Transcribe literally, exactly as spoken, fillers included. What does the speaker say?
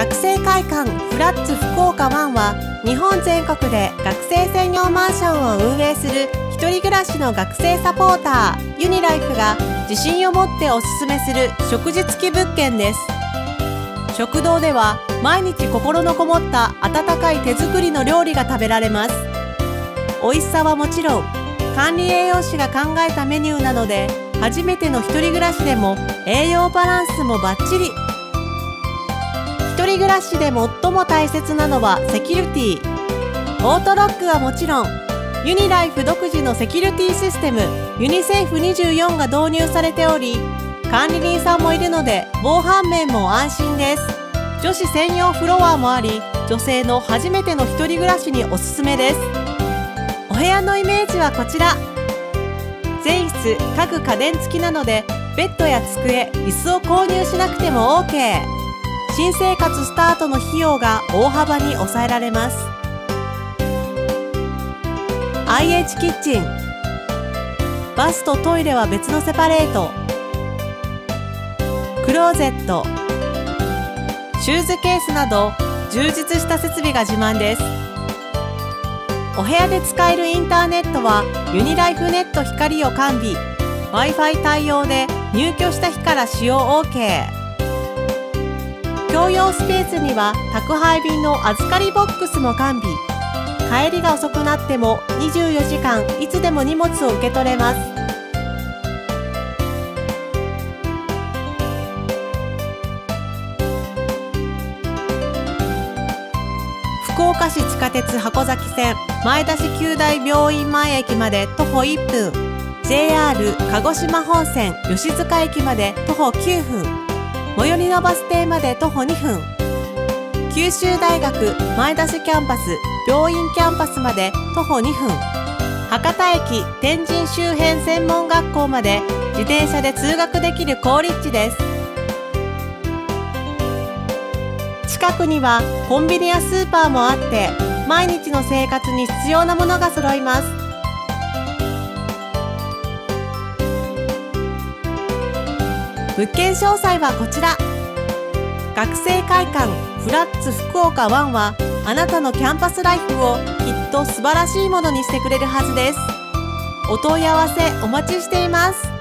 学生会館フラッツ福岡ワンは日本全国で学生専用マンションを運営する一人暮らしの学生サポーターユニライフが自信を持っておすすめする食事付き物件です。食堂では毎日心のこもった温かい手作りの料理が食べられます。美味しさはもちろん管理栄養士が考えたメニューなので初めての一人暮らしでも栄養バランスもバッチリ。一人暮らしで最も大切なのはセキュリティ。オートロックはもちろんユニライフ独自のセキュリティシステムユニセーフにじゅうよんが導入されており、管理人さんもいるので防犯面も安心です。女子専用フロアもあり、女性の初めての一人暮らしにおすすめです。お部屋のイメージはこちら。全室家具家電付きなのでベッドや机椅子を購入しなくても オーケー。 新生活スタートの費用が大幅に抑えられます。 アイエイチ キッチン、バスとトイレは別のセパレート、クローゼット、シューズケースなど充実した設備が自慢です。お部屋で使えるインターネットはユニライフネット光を完備、 Wi-Fi 対応で入居した日から使用 オーケー。 共用スペースには宅配便の預かりボックスも完備、帰りが遅くなってもにじゅうよじかんいつでも荷物を受け取れます。福岡市地下鉄箱崎線前田市九大病院前駅まで徒歩いっぷん、 ジェイアール 鹿児島本線吉塚駅まで徒歩きゅうふん、最寄りのバス停まで徒歩にふん、九州大学前田市キャンパス病院キャンパスまで徒歩にふん、博多駅天神周辺専門学校まで自転車で通学できる好立地です。近くにはコンビニやスーパーもあって毎日の生活に必要なものが揃います。物件詳細はこちら。学生会館フラッツ福岡ワンはあなたのキャンパスライフをきっと素晴らしいものにしてくれるはずです。お問い合わせお待ちしています。